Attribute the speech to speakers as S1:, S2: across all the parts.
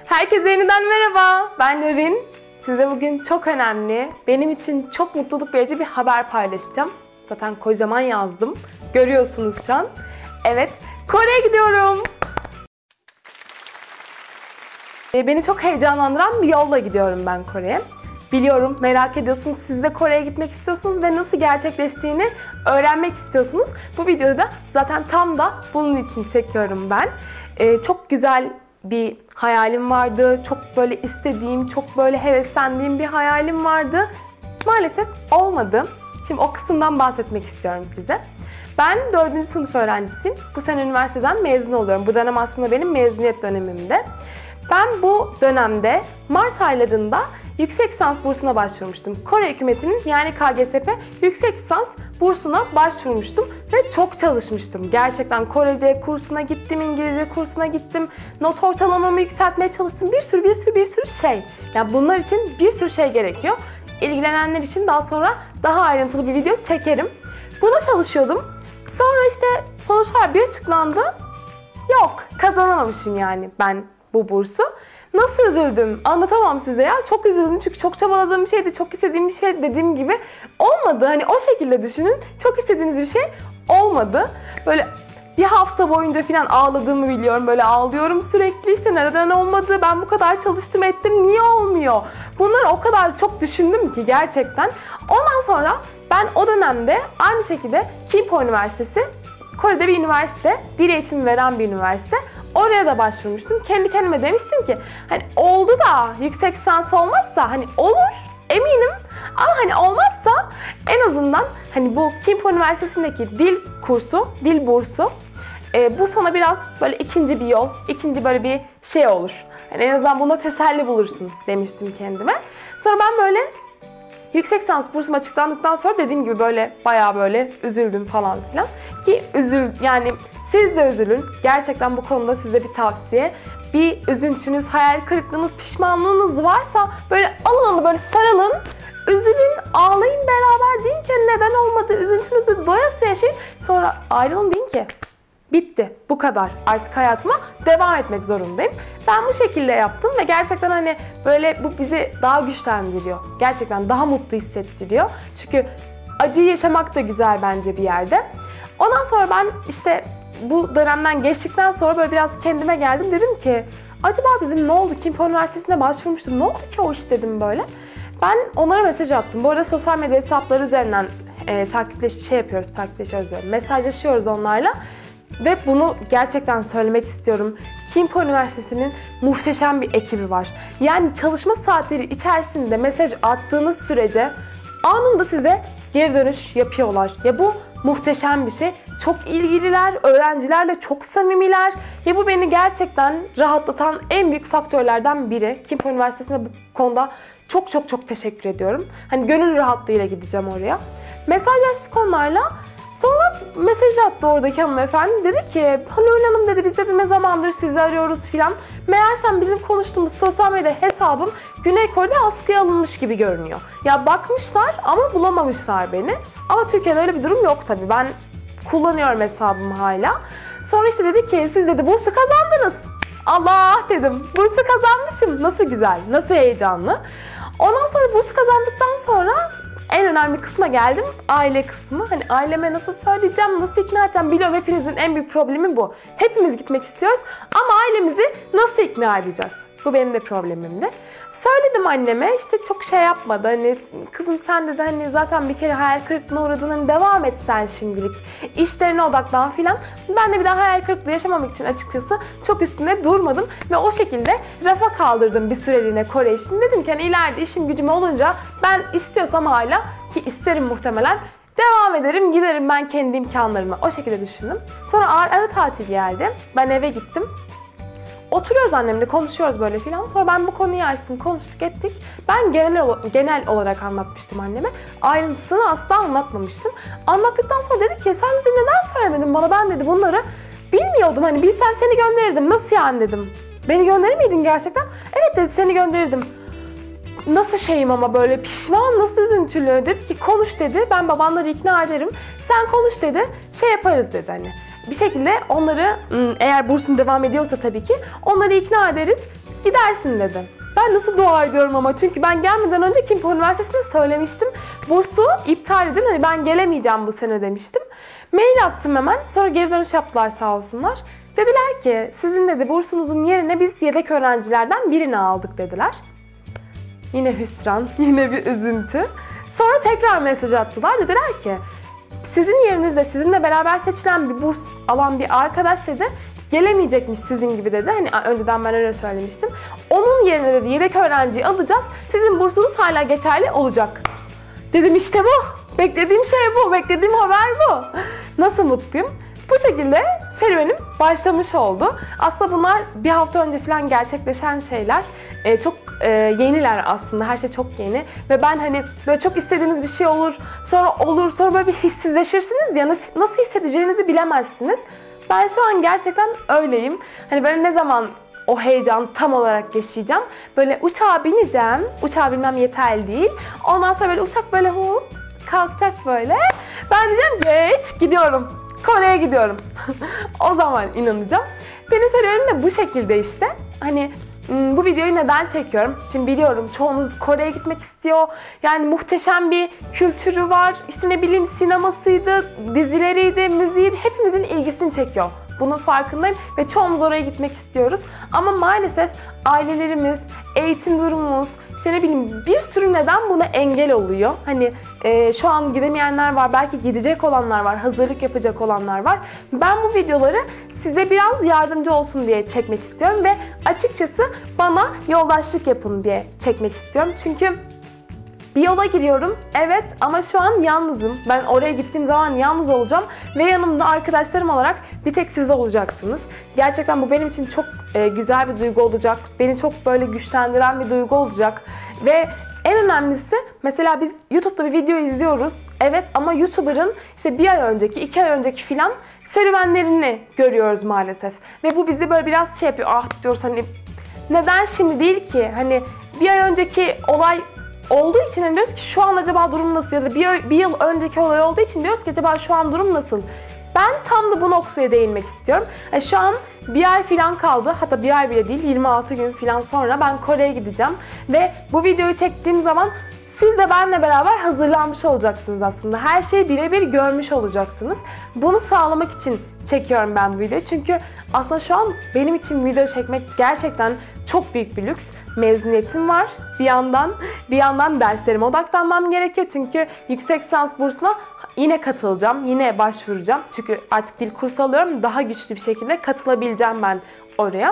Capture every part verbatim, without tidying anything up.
S1: Herkese yeniden merhaba. Ben Narin. Size bugün çok önemli, benim için çok mutluluk verici bir haber paylaşacağım. Zaten kocaman yazdım. Görüyorsunuz şu an. Evet, Kore'ye gidiyorum. Beni çok heyecanlandıran bir yolla gidiyorum ben Kore'ye. Biliyorum, merak ediyorsunuz, siz de Kore'ye gitmek istiyorsunuz ve nasıl gerçekleştiğini öğrenmek istiyorsunuz. Bu videoda da zaten tam da bunun için çekiyorum ben. Ee, çok güzel bir hayalim vardı. Çok böyle istediğim, çok böyle heveslendiğim bir hayalim vardı. Maalesef olmadı. Şimdi o kısımdan bahsetmek istiyorum size. Ben dördüncü sınıf öğrencisiyim. Bu sene üniversiteden mezun oluyorum. Bu dönem aslında benim mezuniyet dönemimde. Ben bu dönemde Mart aylarında yüksek lisans bursuna başvurmuştum. Kore hükümetinin yani K G S P yüksek lisans bursuna başvurmuştum ve çok çalışmıştım. Gerçekten Korece kursuna gittim, İngilizce kursuna gittim, not ortalamamı yükseltmeye çalıştım. Bir sürü bir sürü bir sürü şey. Yani bunlar için bir sürü şey gerekiyor. İlgilenenler için daha sonra daha ayrıntılı bir video çekerim. Buna çalışıyordum. Sonra işte sonuçlar bir açıklandı. Yok, kazanamamışım yani ben bu bursu. Nasıl üzüldüm? Anlatamam size ya. Çok üzüldüm çünkü çok çabaladığım bir şeydi, çok istediğim bir şey, dediğim gibi olmadı. Hani o şekilde düşünün. Çok istediğiniz bir şey olmadı. Böyle bir hafta boyunca falan ağladığımı biliyorum. Böyle ağlıyorum sürekli. İşte neden olmadı? Ben bu kadar çalıştım ettim. Niye olmuyor? Bunları o kadar çok düşündüm ki gerçekten. Ondan sonra ben o dönemde aynı şekilde Kimpo Üniversitesi, Kore'de bir üniversite, dil eğitimi veren bir üniversite. Oraya da başvurmuştum. Kendi kendime demiştim ki hani oldu da yüksek lisans olmazsa hani olur eminim ama hani olmazsa en azından hani bu Kimpo Üniversitesi'ndeki dil kursu, dil bursu e, bu sana biraz böyle ikinci bir yol, ikinci böyle bir şey olur. Yani en azından buna teselli bulursun demiştim kendime. Sonra ben böyle yüksek lisans bursum açıklandıktan sonra dediğim gibi böyle bayağı böyle üzüldüm falan filan. Ki üzül yani siz de üzülün. Gerçekten bu konuda size bir tavsiye. Bir üzüntünüz, hayal kırıklığınız, pişmanlığınız varsa böyle alın onu böyle sarılın. Üzülün, ağlayın beraber. Deyin ki neden olmadı, üzüntünüzü doyasıya yaşayın. Sonra ayrılın, deyin ki bitti, bu kadar. Artık hayatıma devam etmek zorundayım. Ben bu şekilde yaptım ve gerçekten hani böyle bu bizi daha güçlendiriyor. Gerçekten daha mutlu hissettiriyor. Çünkü acıyı yaşamak da güzel bence bir yerde. Ondan sonra ben işte bu dönemden geçtikten sonra böyle biraz kendime geldim. Dedim ki acaba dedim ne oldu? Kimpo Üniversitesi'ne başvurmuştum. Ne oldu ki o iş dedim böyle. Ben onlara mesaj attım. Bu arada sosyal medya hesapları üzerinden e, takipleş şey yapıyoruz, takipleşiyoruz diyorum. Mesajlaşıyoruz onlarla. Ve bunu gerçekten söylemek istiyorum. Kimpo Üniversitesi'nin muhteşem bir ekibi var. Yani çalışma saatleri içerisinde mesaj attığınız sürece anında size geri dönüş yapıyorlar. Ya bu muhteşem bir şey. Çok ilgililer, öğrencilerle çok samimiler. Ya bu beni gerçekten rahatlatan en büyük faktörlerden biri. Kimpo Üniversitesi'ne bu konuda çok çok çok teşekkür ediyorum. Hani gönül rahatlığıyla gideceğim oraya. Mesajlaştık onlarla. Sonra mesaj attı oradaki hanımefendi. Dedi ki Hanur Hanım dedi, biz de ne zamandır sizi arıyoruz filan. Meğersem bizim konuştuğumuz sosyal medya hesabım Güney Kore'de askıya alınmış gibi görünüyor. Ya bakmışlar ama bulamamışlar beni. Ama Türkiye'de öyle bir durum yok tabii. Ben kullanıyorum hesabımı hala. Sonra işte dedi ki siz dedi bursu kazandınız. Allah dedim, bursu kazanmışım. Nasıl güzel, nasıl heyecanlı. Ondan sonra bursu kazandıktan sonra en önemli kısma geldim. Aile kısmı. Hani aileme nasıl söyleyeceğim, nasıl ikna edeceğim biliyorum, hepinizin en büyük problemi bu. Hepimiz gitmek istiyoruz ama ailemizi nasıl ikna edeceğiz? Bu benim de problemimdi. Söyledim anneme, işte çok şey yapmadı. Hani kızım sen dedi hani zaten bir kere hayal kırıklığına uğradın, hani devam et sen şimdilik. İşlerine odaklan filan. Ben de bir daha hayal kırıklığı yaşamamak için açıkçası çok üstünde durmadım. Ve o şekilde rafa kaldırdım bir süreliğine Kore işini. Dedim ki hani ileride işim gücüm olunca ben istiyorsam hala, ki isterim muhtemelen, devam ederim, giderim ben kendi imkanlarıma. O şekilde düşündüm. Sonra ara, ara tatil geldi. Ben eve gittim. Oturuyoruz annemle, konuşuyoruz böyle filan. Sonra ben bu konuyu açtım, konuştuk ettik. Ben genel genel olarak anlatmıştım anneme. Ayrıntısını asla anlatmamıştım. Anlattıktan sonra dedi ki sen dedim neden söylemedin bana, ben dedi bunları bilmiyordum. Hani bilsem seni gönderirdim. Nasıl yani dedim. Beni gönderir miydin gerçekten? Evet dedi, seni gönderirdim. Nasıl şeyim ama böyle pişman, nasıl üzüntülü. Dedi ki konuş dedi, ben babanları ikna ederim. Sen konuş dedi, şey yaparız dedi hani. Bir şekilde onları, eğer bursun devam ediyorsa tabii ki onları ikna ederiz. gidersin dedi. Ben nasıl dua ediyorum ama, çünkü ben gelmeden önce Kimpo Üniversitesi'ne söylemiştim. Bursu iptal edin, hani ben gelemeyeceğim bu sene demiştim. Mail attım hemen, sonra geri dönüş yaptılar sağ olsunlar. Dediler ki sizin dedi bursunuzun yerine biz yedek öğrencilerden birini aldık dediler. Yine hüsran, yine bir üzüntü. Sonra tekrar mesaj attılar, dediler ki sizin yerinizde sizinle beraber seçilen bir burs alan bir arkadaş dedi gelemeyecekmiş sizin gibi dedi. Hani önceden ben öyle söylemiştim. Onun yerine dedi yedek öğrenciyi alacağız. Sizin bursunuz hala geçerli olacak. Dedim işte bu. Beklediğim şey bu. Beklediğim haber bu. Nasıl mutluyum. Bu şekilde serüvenim başlamış oldu. Aslında bunlar bir hafta önce falan gerçekleşen şeyler. Ee, çok e, yeniler aslında. Her şey çok yeni. Ve ben hani böyle çok istediğiniz bir şey olur. Sonra olur. Sonra böyle bir hissizleşirsiniz ya. Nasıl, nasıl hissedeceğinizi bilemezsiniz. Ben şu an gerçekten öyleyim. Hani böyle ne zaman o heyecan tam olarak yaşayacağım. Böyle uçağa bineceğim. Uçağa binmem yeterli değil. Ondan sonra böyle uçak böyle hop kalkacak böyle. Ben diyeceğim geç gidiyorum. Kore'ye gidiyorum. O zaman inanacağım. Benim serüvenim de bu şekilde işte. Hani bu videoyu neden çekiyorum? Şimdi biliyorum çoğunuz Kore'ye gitmek istiyor. Yani muhteşem bir kültürü var. İşte ne bileyim sinemasıydı, dizileriydi, müziğiydi. Hepimizin ilgisini çekiyor. Bunun farkındayım ve çoğumuz oraya gitmek istiyoruz. Ama maalesef ailelerimiz, eğitim durumumuz, işte ne bileyim bir sürü neden buna engel oluyor. Hani e, şu an gidemeyenler var, belki gidecek olanlar var, hazırlık yapacak olanlar var. Ben bu videoları size biraz yardımcı olsun diye çekmek istiyorum ve açıkçası bana yoldaşlık yapın diye çekmek istiyorum. Çünkü bir yola giriyorum, evet, ama şu an yalnızım. Ben oraya gittiğim zaman yalnız olacağım ve yanımda arkadaşlarım olarak bir tek siz olacaksınız. Gerçekten bu benim için çok e, güzel bir duygu olacak. Beni çok böyle güçlendiren bir duygu olacak. Ve en önemlisi, mesela biz YouTube'da bir video izliyoruz. Evet, ama YouTuber'ın işte bir ay önceki, iki ay önceki filan serüvenlerini görüyoruz maalesef. Ve bu bizi böyle biraz şey yapıyor. Ah diyoruz hani neden şimdi değil ki? Hani bir ay önceki olay olduğu için hani diyoruz ki şu an acaba durum nasıl, ya da bir, bir yıl önceki olay olduğu için diyoruz ki acaba şu an durum nasıl? Ben tam da bu noktaya değinmek istiyorum. Yani şu an bir ay falan kaldı, hatta bir ay bile değil, yirmi altı gün falan sonra ben Kore'ye gideceğim. Ve bu videoyu çektiğim zaman siz de benimle beraber hazırlanmış olacaksınız aslında. Her şeyi birebir görmüş olacaksınız. Bunu sağlamak için çekiyorum ben bu videoyu. Çünkü aslında şu an benim için video çekmek gerçekten çok büyük bir lüks. Mezuniyetim var bir yandan. Bir yandan derslerime odaklanmam gerekiyor. Çünkü yüksek lisans bursuna yine katılacağım. Yine başvuracağım. Çünkü artık dil kursu alıyorum. Daha güçlü bir şekilde katılabileceğim ben oraya.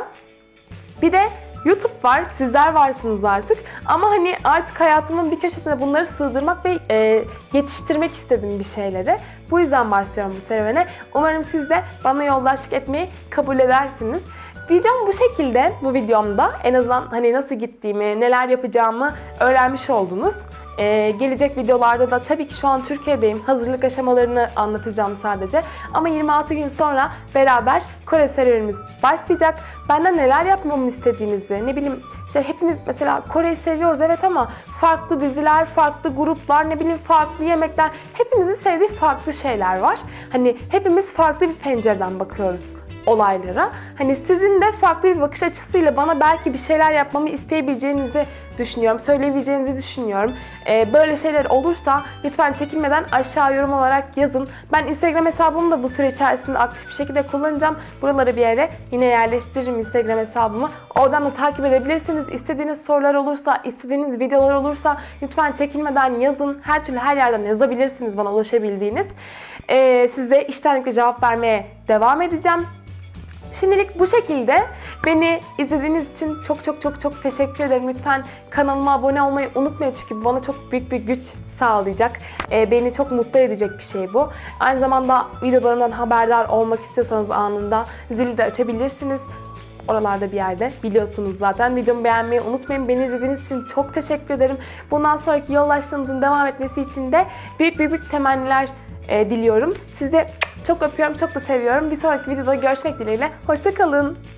S1: Bir de YouTube var. Sizler varsınız artık. Ama hani artık hayatımın bir köşesine bunları sığdırmak ve e, yetiştirmek istediğim bir şeyleri. Bu yüzden başlıyorum bu serüvene. Umarım siz de bana yoldaşlık etmeyi kabul edersiniz. Videom bu şekilde. Bu videomda en azından hani nasıl gittiğimi, neler yapacağımı öğrenmiş oldunuz. Ee, gelecek videolarda da tabii ki şu an Türkiye'deyim. Hazırlık aşamalarını anlatacağım sadece. Ama yirmi altı gün sonra beraber Kore serüvenimiz başlayacak. Benden neler yapmamı istediğinizi, ne bileyim işte hepimiz mesela Kore'yi seviyoruz evet, ama farklı diziler, farklı gruplar, ne bileyim farklı yemekler, hepimizin sevdiği farklı şeyler var. Hani hepimiz farklı bir pencereden bakıyoruz olaylara. Hani sizin de farklı bir bakış açısıyla bana belki bir şeyler yapmamı isteyebileceğinizi düşünüyorum, söyleyebileceğinizi düşünüyorum. Ee, böyle şeyler olursa lütfen çekinmeden aşağı yorum olarak yazın. Ben Instagram hesabımı da bu süre içerisinde aktif bir şekilde kullanacağım. Buralara bir yere yine yerleştiririm Instagram hesabımı. Oradan da takip edebilirsiniz. İstediğiniz sorular olursa, istediğiniz videolar olursa lütfen çekinmeden yazın. Her türlü her yerden yazabilirsiniz bana ulaşabildiğiniz. Ee, size içtenlikle cevap vermeye devam edeceğim. Şimdilik bu şekilde. Beni izlediğiniz için çok çok çok çok teşekkür ederim. Lütfen kanalıma abone olmayı unutmayın çünkü bana çok büyük bir güç sağlayacak. Ee, beni çok mutlu edecek bir şey bu. Aynı zamanda videolarımdan haberdar olmak istiyorsanız anında zili de açabilirsiniz. Oralarda bir yerde biliyorsunuz zaten. Videomu beğenmeyi unutmayın. Beni izlediğiniz için çok teşekkür ederim. Bundan sonraki yoldaşlığımızın devam etmesi için de büyük büyük, büyük temenniler e, diliyorum. Sizi çok öpüyorum, çok da seviyorum. Bir sonraki videoda görüşmek dileğiyle. Hoşça kalın.